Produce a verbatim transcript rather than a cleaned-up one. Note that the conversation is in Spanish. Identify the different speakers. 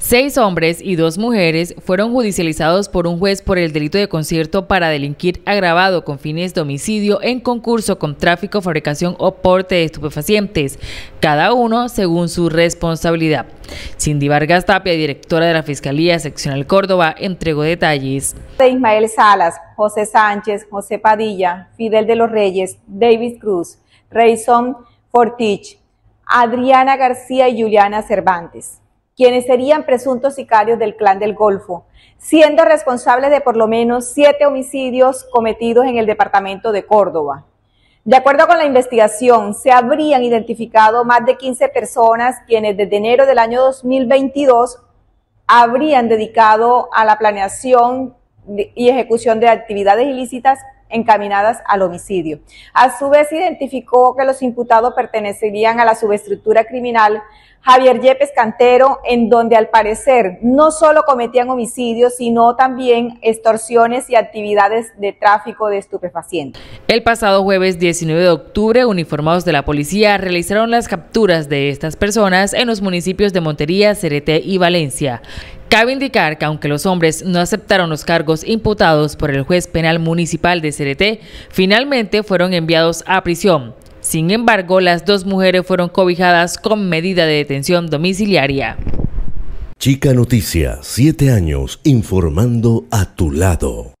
Speaker 1: Seis hombres y dos mujeres fueron judicializados por un juez por el delito de concierto para delinquir agravado con fines de homicidio en concurso con tráfico, fabricación o porte de estupefacientes, cada uno según su responsabilidad. Cindy Vargas Tapia, directora de la Fiscalía Seccional Córdoba, entregó detalles.
Speaker 2: De Ismael Salas, José Sánchez, José Padilla, Fidel de los Reyes, David Cruz, Rayson Fortich, Adriana García y Juliana Cervantes, quienes serían presuntos sicarios del Clan del Golfo, siendo responsables de por lo menos siete homicidios cometidos en el departamento de Córdoba. De acuerdo con la investigación, se habrían identificado más de quince personas quienes desde enero del año dos mil veintidós habrían dedicado a la planeación y ejecución de actividades ilícitas encaminadas al homicidio. A su vez, identificó que los imputados pertenecerían a la subestructura criminal Javier Yepes Cantero, en donde al parecer no solo cometían homicidios, sino también extorsiones y actividades de tráfico de estupefacientes.
Speaker 1: El pasado jueves diecinueve de octubre, uniformados de la policía realizaron las capturas de estas personas en los municipios de Montería, Cereté y Valencia. Cabe indicar que aunque los hombres no aceptaron los cargos imputados por el juez penal municipal de Cereté, finalmente fueron enviados a prisión. Sin embargo, las dos mujeres fueron cobijadas con medida de detención domiciliaria.
Speaker 3: Chica Noticia, siete años informando a tu lado.